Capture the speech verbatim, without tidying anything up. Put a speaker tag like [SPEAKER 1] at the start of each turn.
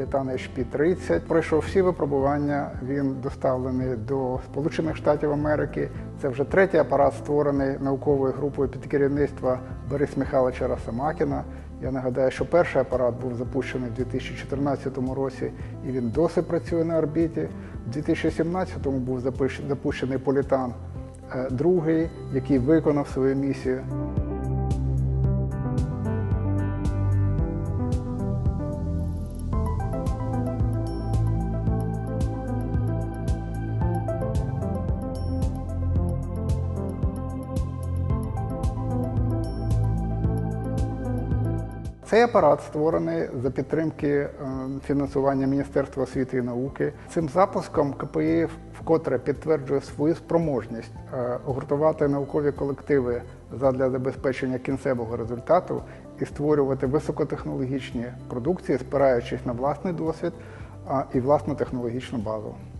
[SPEAKER 1] Політан ейч пі тридцять. Пройшов всі випробування, він доставлений до Сполучених Штатів Америки. Це вже третій апарат, створений науковою групою під керівництва Бориса Михайловича Росомахіна. Я нагадаю, що перший апарат був запущений у дві тисячі чотирнадцятому році, і він досі працює на орбіті. У дві тисячі сімнадцятому був запущений Політан другий, який виконав свою місію. Цей апарат створений за підтримки фінансування Міністерства освіти і науки. Цим запуском ка пе і вкотре підтверджує свою спроможність гуртувати наукові колективи задля забезпечення кінцевого результату і створювати високотехнологічні продукції, спираючись на власний досвід і власну технологічну базу.